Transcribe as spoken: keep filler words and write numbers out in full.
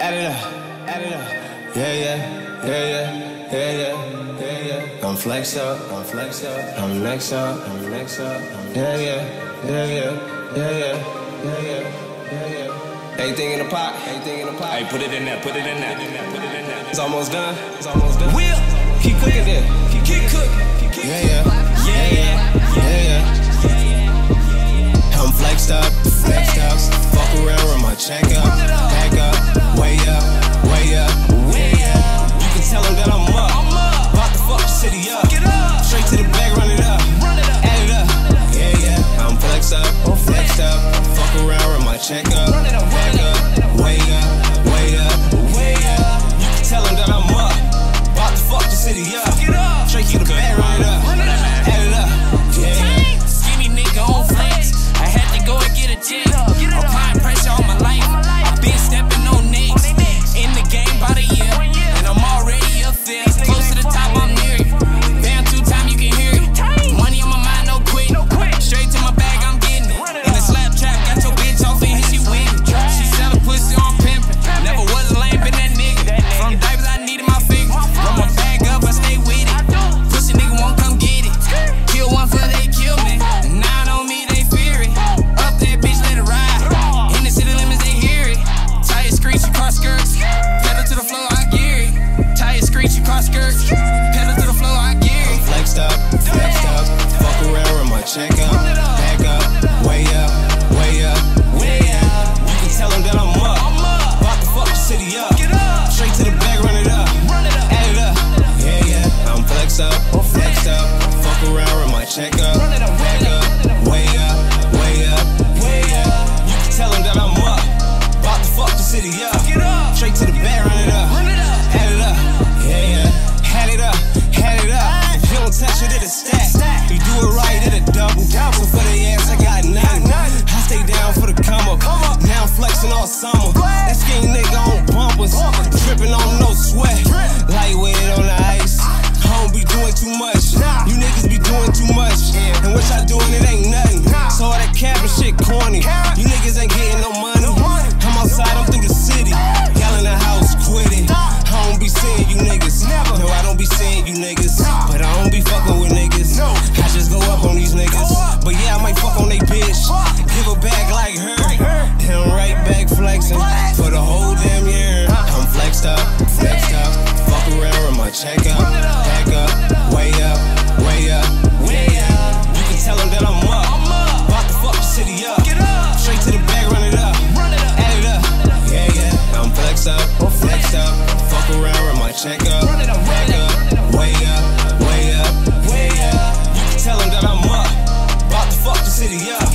add it up, add it up. Yeah, yeah, yeah, yeah, yeah, yeah, yeah, yeah. I'm flex up, I'm flex up, I'm next up, I'm next up. Yeah, yeah, yeah, yeah, yeah, yeah, yeah, yeah, yeah, yeah. Everything in the pot, everything in the pot. Hey, put it in there, put it in there, put it in there. It's almost done, it's almost done. Will, keep cooking there, keep, keep cooking. Yeah, yeah, yeah, yeah, yeah, yeah. I'm flexed up, flexed up. Fuck around, run my check up, back up, way up, way up, way up. You can tell them that I'm up, about to fuck the city up. Straight to the bag, run it up, add it up. Yeah, yeah, I'm flexed up, flexed up. Fuck around, run my check up, back up, way up, way up, way up. You can tell them that I'm up, about to fuck the city up. Straight to the bag, run it up, add it up. Yeah, skinny nigga on flex. I had to go and get a check. Applying pressure on my life. I've been stepping on necks. In the game about a year, and I'm already up there. Close to the top, I'm near it. Down two times, you can hear it. Money on my mind, no quit. Straight to my bag, I'm getting it. In the slap trap, got your bitch off and hit she with me. She sellin' pussy on pimpin'. Never was a lame, been that nigga. From diapers, I needed my figure. Run my bag up, I stay with it. Pussy nigga won't come get it. Kill one for they kill me. Nine on me, they fear it. Up that bitch, let it ride. In the city limits, they hear it. Tire screech, you cross skirts. Pedal to the floor, I gear it. Tire screech, you cross skirts. Pedal to the floor, I gear it. flexed up, flexed up. Fuck around, run my check up, back up, way up, way up, way up. You can tell them that I'm up, about to fuck the city up. Straight to the bag, run it up, add it up. Yeah, yeah, I'm flexed up, flexed up. Fuck around, run my check up, back up, way up, way up, way up. You can tell them that I'm up, about to fuck the city up. Straight to the bag, run it up, add it up. Yeah, yeah, had it up, had it up. If you don't touch it, it'll stack. You do it right, it'll double. So for the ass, I got nothing. I stay down for the come up. Now I'm flexing all summer. That skinny nigga on bumpers, tripping on no sweat. Lightweight on the ice. I don't be doing too much. You niggas be doing too much. And what y'all doing, it ain't nothing. So all that capping shit corny. You niggas ain't getting no money. I'm outside, I'm through the city. Y'all in the house, quit it. I don't be seeing you niggas. No, I don't be seeing you niggas. But I don't be fucking with niggas. I just go up on these niggas. But yeah, I might fuck on they bitch. Give her back like her. Then right back flexing for the whole damn year. I'm flexed up, flexed up. Fuck around, run my check up, back up, way up, way up, way up. You can tell them that I'm up, about to fuck the city up. Straight to the bag, run it up, add it up. Yeah, yeah, I'm flexed up, flexed up. Fuck around, run my check up, back up, way up, way up, way up. You can tell them that I'm up, about to fuck the city up.